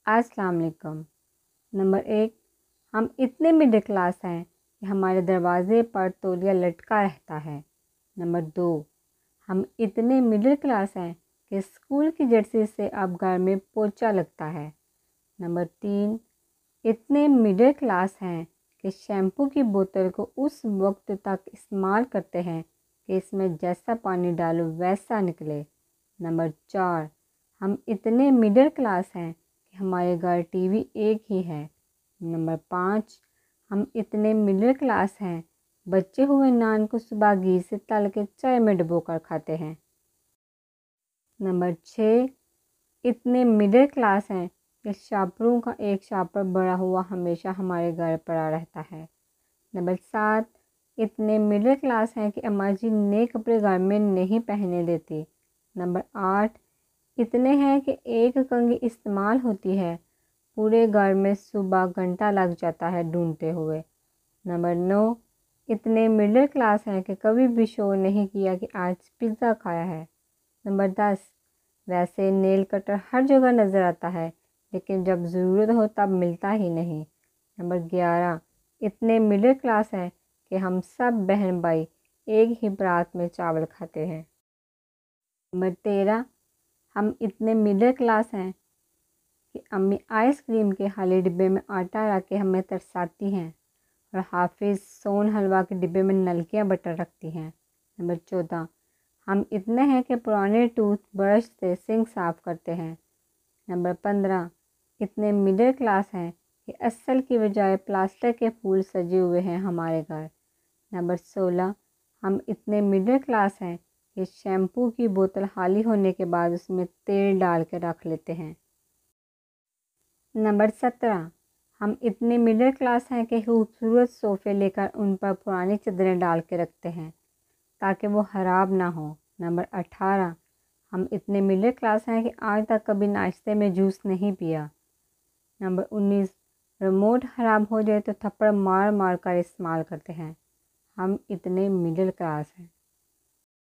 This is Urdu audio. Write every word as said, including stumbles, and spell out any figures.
السلام علیکم۔ نمبر ایک، ہم اتنے مڈل کلاس ہیں کہ ہمارے دروازے پر تولیہ لٹکا رہتا ہے۔ نمبر دو، ہم اتنے مڈل کلاس ہیں کہ اسکول کی جرسی سے اب گھر میں پوچھا لگتا ہے۔ نمبر تین، اتنے مڈل کلاس ہیں کہ شیمپو کی بوتل کو اس وقت تک استعمال کرتے ہیں کہ اس میں جیسا پانی ڈالو ویسا نکلے۔ نمبر چار، ہم اتنے مڈل کلاس ہیں کہ ہمارے گھر ٹی وی ایک ہی ہے۔ نمبر پانچ، ہم اتنے مڈل کلاس ہیں بچے ہوئے نان کو صبح گھی سے تل کے چائے میں ڈبو کر کھاتے ہیں۔ نمبر چھ، اتنے مڈل کلاس ہیں کہ شاپروں کا ایک شاپر بڑا ہوا ہمیشہ ہمارے گھر پڑا رہتا ہے۔ نمبر سات، اتنے مڈل کلاس ہیں کہ اماں جی نئے کپڑے گھر میں نہیں پہننے دیتی۔ نمبر آٹھ، اتنے ہیں کہ ایک کنگھی استعمال ہوتی ہے پورے گھر میں صبح گھنٹہ لگ جاتا ہے ڈھونڈتے ہوئے۔ نمبر نو، اتنے مڈل کلاس ہیں کہ کبھی بھی شور نہیں کیا کہ آج پیزا کھایا ہے۔ نمبر دس، ویسے نیل کٹر ہر جگہ نظر آتا ہے لیکن جب ضرورت ہو تب ملتا ہی نہیں۔ نمبر گیارہ، اتنے مڈل کلاس ہیں کہ ہم سب بہن بھائی ایک ہی پرات میں چاول کھاتے ہیں۔ نمبر تیرہ، ہم اتنے مڈل کلاس ہیں کہ امی آئس کریم کے خالی ڈبے میں آٹا رکھ کے ہمیں ترساتی ہیں اور حافظ سون حلوہ کے ڈبے میں نلکیاں بٹر رکھتی ہیں۔ نمبر چودہ، ہم اتنے ہیں کہ پرانے ٹوتھ برش سے سنک صاف کرتے ہیں۔ نمبر پندرہ، اتنے مڈل کلاس ہیں کہ اصل کی بجائے پلاسٹک کے پھول سجے ہوئے ہیں ہمارے گھر۔ نمبر سولہ، ہم اتنے مڈل کلاس ہیں کہ شیمپو کی بوتل خالی ہونے کے بعد اس میں تیل ڈال کے رکھ لیتے ہیں۔ نمبر سترہ، ہم اتنے مڈل کلاس ہیں کہ خوبصورت صوفے لے کر ان پر پرانی چادریں ڈال کے رکھتے ہیں تاکہ وہ خراب نہ ہوں۔ نمبر اٹھارہ، ہم اتنے مڈل کلاس ہیں کہ آج تک کبھی ناشتے میں جوس نہیں پیا۔ نمبر انیس، ریموٹ خراب ہو جائے تو تھپڑ مار مار کر استعمال کرتے ہیں۔ ہم اتنے مڈل کلاس ہیں۔